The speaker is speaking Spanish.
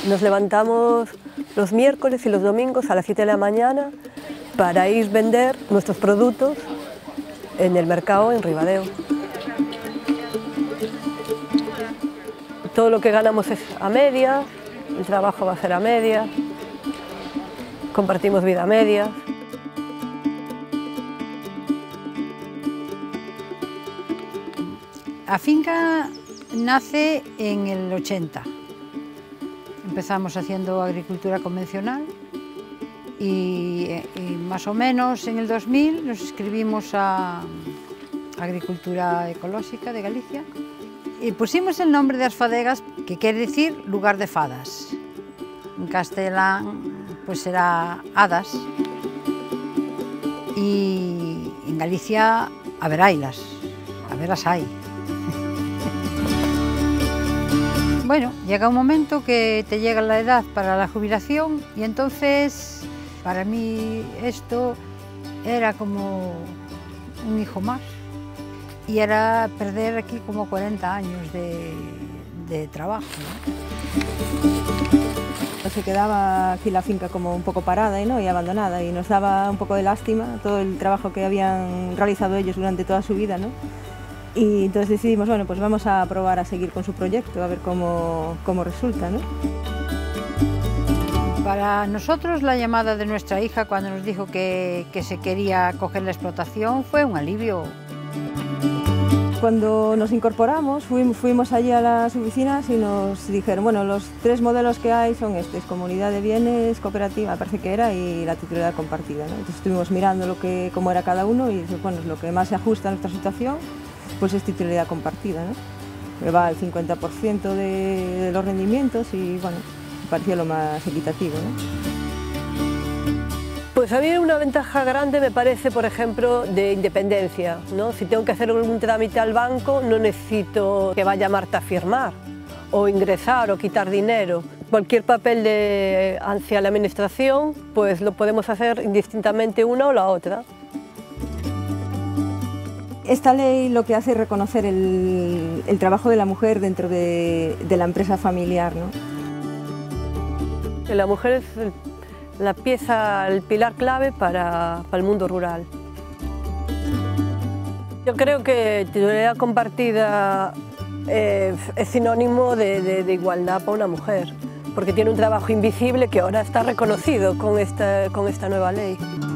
Nos levantamos los miércoles y los domingos a las 7 de la mañana para ir a vender nuestros productos en el mercado en Ribadeo. Todo lo que ganamos es a media, el trabajo va a ser a media, compartimos vida a media. A finca nace en el 80. Empezamos haciendo agricultura convencional y más o menos en el 2000 nos inscribimos a Agricultura Ecológica de Galicia y pusimos el nombre de As Fadegas, que quiere decir lugar de fadas. En castelán pues será hadas y en Galicia haberailas, haberas hay. Bueno, llega un momento que te llega la edad para la jubilación y entonces para mí esto era como un hijo más y era perder aquí como 40 años de trabajo, ¿no? Se quedaba aquí la finca como un poco parada y abandonada y nos daba un poco de lástima todo el trabajo que habían realizado ellos durante toda su vida, ¿no? Y entonces decidimos, bueno, pues vamos a probar a seguir con su proyecto, a ver cómo resulta, ¿no? Para nosotros la llamada de nuestra hija cuando nos dijo que se quería coger la explotación fue un alivio. Cuando nos incorporamos fuimos allí a las oficinas y nos dijeron, bueno, los 3 modelos que hay son estos, comunidad de bienes, cooperativa, me parece que era, y la titularidad compartida, ¿no? Entonces estuvimos mirando cómo era cada uno y bueno, lo que más se ajusta a nuestra situación pues es titularidad compartida, ¿no? Que va al 50% de los rendimientos y bueno, me pareció lo más equitativo, ¿no? Pues a mí una ventaja grande me parece, por ejemplo, de independencia, ¿no? Si tengo que hacer algún trámite al banco, no necesito que vaya Marta a firmar, o ingresar o quitar dinero. Cualquier papel hacia la administración, pues lo podemos hacer indistintamente una o la otra. Esta ley lo que hace es reconocer el trabajo de la mujer dentro de la empresa familiar, ¿no? La mujer es la pieza, el pilar clave para el mundo rural. Yo creo que titularidad compartida es sinónimo de igualdad para una mujer, porque tiene un trabajo invisible que ahora está reconocido con esta nueva ley.